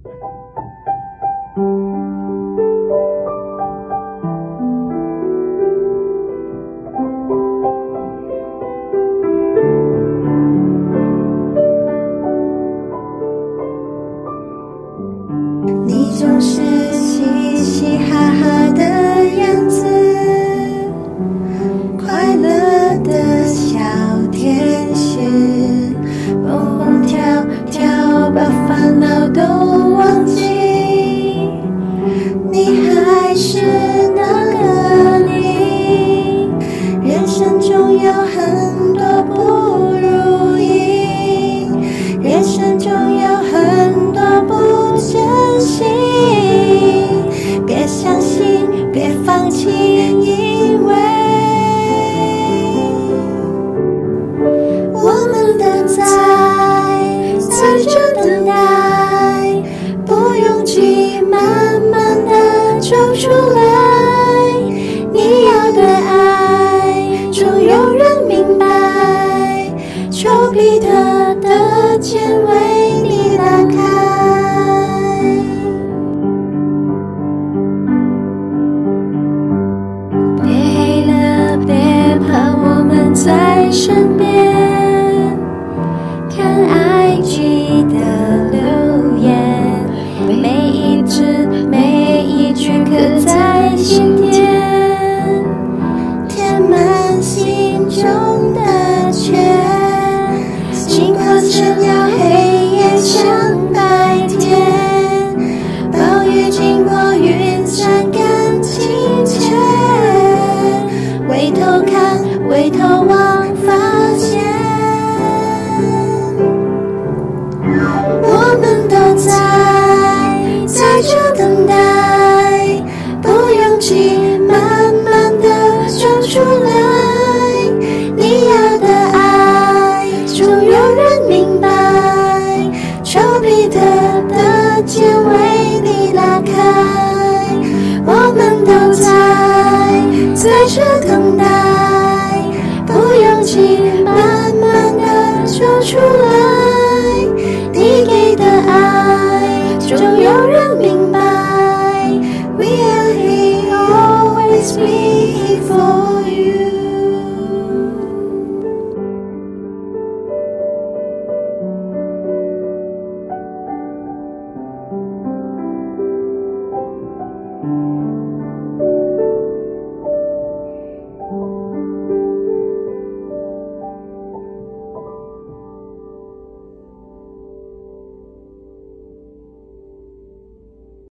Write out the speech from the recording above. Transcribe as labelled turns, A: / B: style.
A: 你总是嘻嘻哈哈的样子，快乐的小天使，蹦蹦跳跳把烦恼都忘记。你还是那个你，人生中有很多不如意，人生中有很多不真心，别相信，别放弃，因为我们都在这等待，不用急，慢慢的走出来。你要的爱，总有人明白，丘比特的箭为你打开。在身边，看爱记的留言，每一字每一句刻在心田，填满心中的缺。尽管真要黑夜像白天，暴雨经过云散干清浅，回头看，回头望，发现我们都在这等待，不用急，慢慢的走出来。你要的爱，总有人明白，丘比特的箭为你拉开。我们都在这等待。